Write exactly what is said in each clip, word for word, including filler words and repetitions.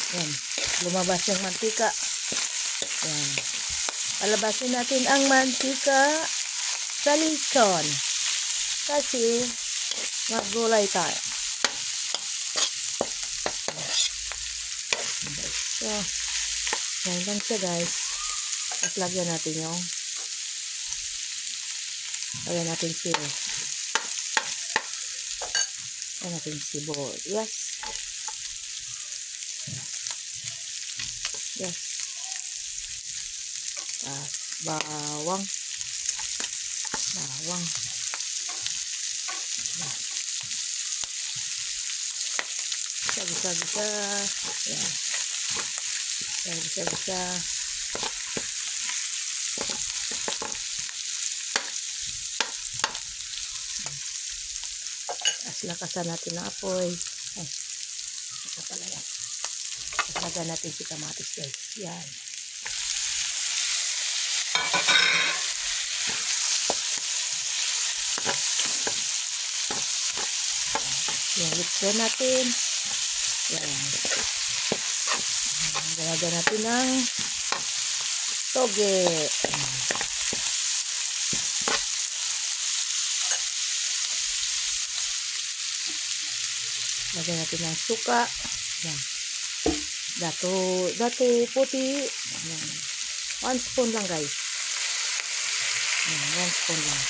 Yan. Lumabas yung mantika. Yan. Palabasin natin ang mantika sa lechon. Kasi maggulay tayo. So, yan lang siya guys. Tapos lagyan natin yung lagyan natin sili. Lagyan natin sibuyas. Yes. Tapos bawang. Bawang. Yan. Bisa-bisa. Yan. Bisa-bisa. Tapos lakasan natin ng apoy. Ay, ito pala yan. Tapos lagyan natin si kamatis guys. Yan. Yan, lagyan natin. Yan. Lagyan natin ng toge. Lagyan natin ng suka. Yan. Dato, dato puti. Yan. One spoon lang guys. Yan, one spoon lang.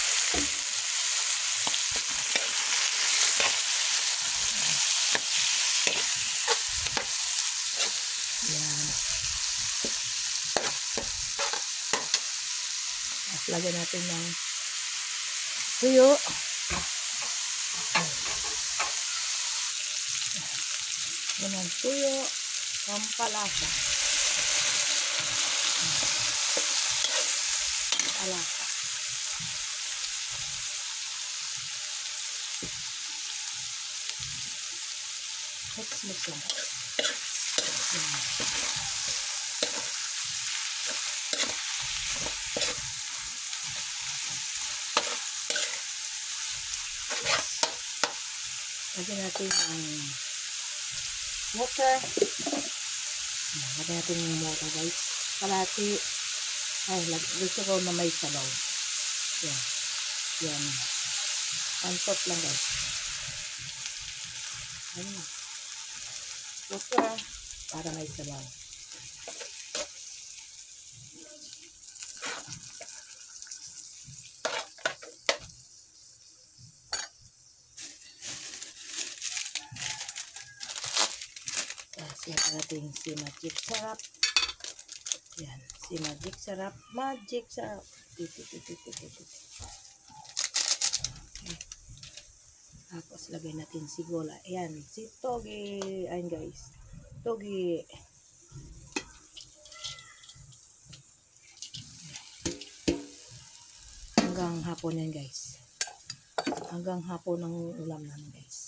Yan. At lagyan natin ng tuyo. Yan ang tuyo. Pampalasa. Pampalasa. Let's mix lang. Yan. Lagyan natin ang water. Lagyan natin yung water guys. Kalahati. Ay, gusto ko na may sabaw. Yan. Yan. Pansot lang guys. Ayan. Water. Para may sabaw. Siya natin si Magic Sarap. Yan. Si Magic Sarap. Magic Sarap. Titi, titi, titi, titi. Okay. Tapos lagay natin si Gola. Ayan. Si Togi. Ayan guys. Togi. Hanggang hapon yan guys. Hanggang hapon ng ulam namin guys.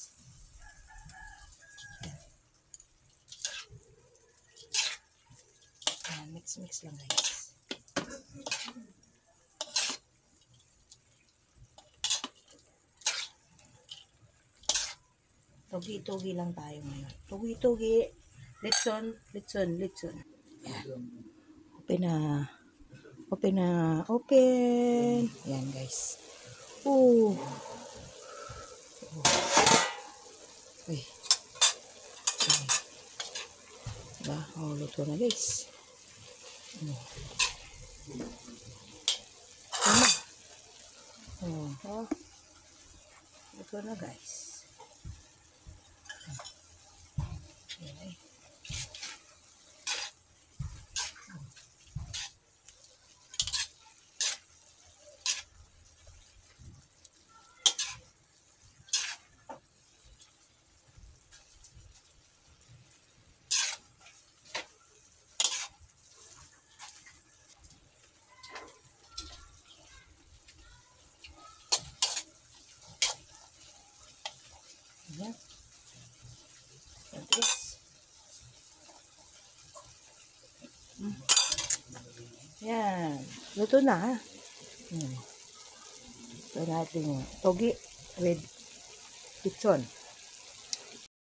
Mix mix lang guys. Togi-togi lang tayo ngayon. Togi-togi. Litson, litson, litson. Yan. Open na. Open na. Open. Yan guys. Ooh. Uy. Okay. Diba? Oh, luto na guys. Oh. Ano? Oh, oh. Ito na guys. Okay. Yan. Yan guys. Hmm. Yan. Luto na ha. Hmm. Ito natin yung togi with lechon.